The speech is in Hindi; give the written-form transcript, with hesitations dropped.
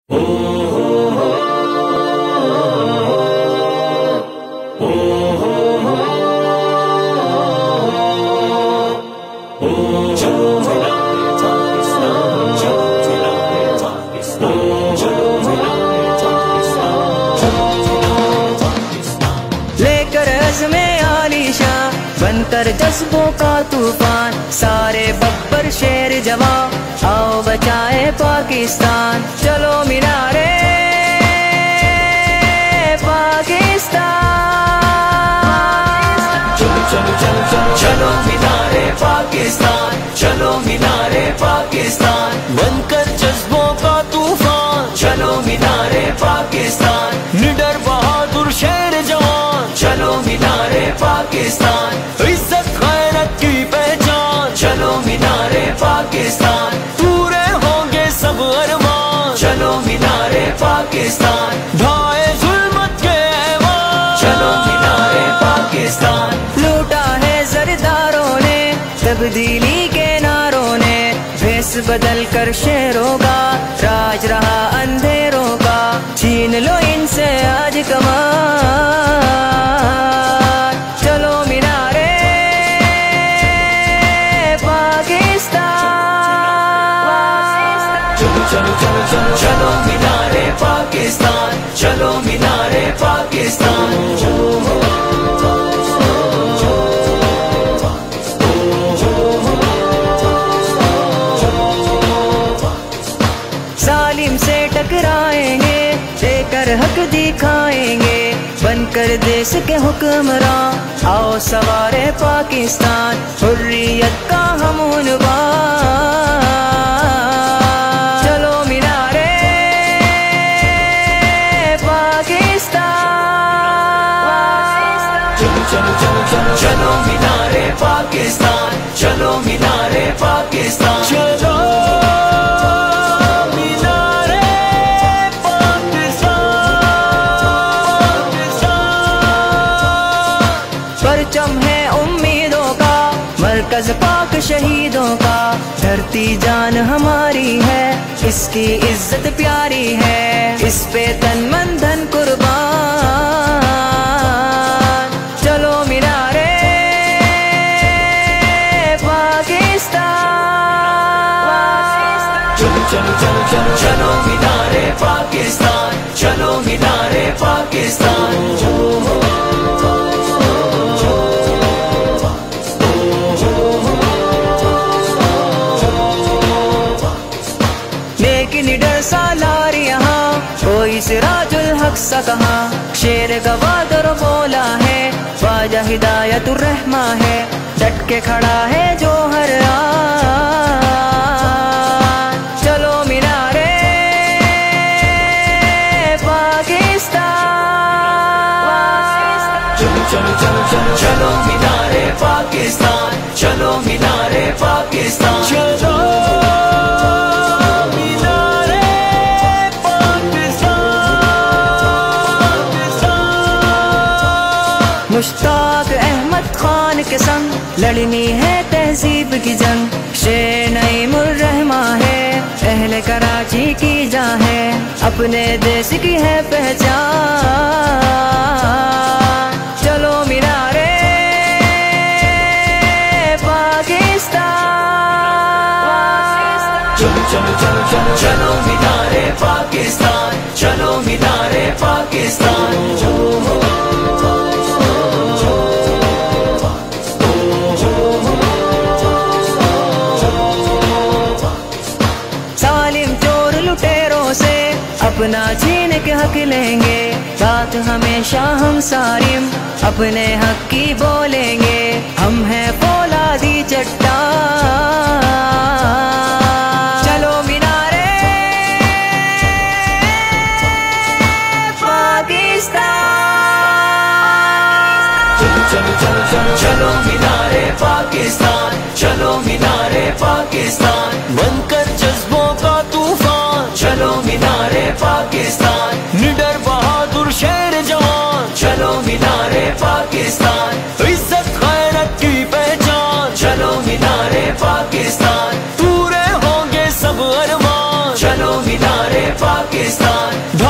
बनकर जज्बों का तूफान, सारे बब्बर शेर जवान, आओ बचाए पाकिस्तान। चलो मीनारे पाकिस्तान, चलो चलो चलो चलो चलो मीनारे पाकिस्तान, चलो मीनारे पाकिस्तान। बनकर जज्बों का तूफान, चलो मीनारे पाकिस्तान। निडर बहादुर शेर जवान, चलो मीनारे पाकिस्तान। इज्जत गैरत की पहचान, चलो मीनारे पाकिस्तान। पूरे होंगे सब अरमान, चलो मीनारे पाकिस्तान। ढाए जुल्मत के ऐवान, चलो मीनारे पाकिस्तान। लूटा है जरदारों ने तब्दीली के नारों ने, भेस बदल कर शेरों का राज रहा अंधेरों का। छीन लो इनसे आज कमान, चलो मीनारे पाकिस्तान। चलो चलो चलो चलो चलो मीनारे पाकिस्तान, चलो मीनारे पाकिस्तान। जालिम से टकराएंगे, लेकर हक दिखाएंगे, बनकर देश के हुक्मरान। आओ सवारे पाकिस्तान, हुर्रियत का हम उन्वान। चलो मीनारे पाकिस्तान, चलो चलो चलो चलो चलो मीनारे पाकिस्तान, चलो मीनारे पाकिस्तान। चलो परचम है उम्मीदों का, मरकज पाक शहीदों का। धरती जान हमारी है, इसकी इज्जत प्यारी है, इस पे तन मन धन कुर्बान। चलो मीनारे पाकिस्तान, चलो चलो चलो चलो चलो मीनारे पाकिस्तान, चलो मीनारे पाकिस्तान। निडर सालार यहाँ, कोई सिराजुल हक सा कहा। शेर गवादर बोला है, ख्वाजा हिदायतुर रहमा है। डट के खड़ा है जो हर आन, चलो मीनारे पाकिस्तान। चलो चलो चलो चलो चलो मीनारे पाकिस्तान, चलो मीनारे पाकिस्तान। चलो मुश्ताक अहमद खान के संग लड़नी है तहजीब की जंग। शेर नईमुर रहमा है, अहले कराची की जान है, अपने देश की है पहचान। चलो मीनारे पाकिस्तान, चलो चलो चलो चलो चलो मीनारे पाकिस्तान, चलो मीनारे पाकिस्तान। अपना छीन के हक लेंगे, बात हमेशा हम सारिम अपने हक की बोलेंगे। हम हैं फौलादी चट्टान, चलो मीनारे पाकिस्तान। चलो चलो चलो चलो चलो मीनारे पाकिस्तान, चलो मीनारे पाकिस्तान। बनकर जज्बों का तूफान, चलो मीनारे पाकिस्तान। निडर बहादुर शेर जवान, चलो मीनारे पाकिस्तान। इज्जत गैरत की पहचान, चलो मीनारे पाकिस्तान। पूरे होंगे सब अरमान, चलो मीनारे पाकिस्तान।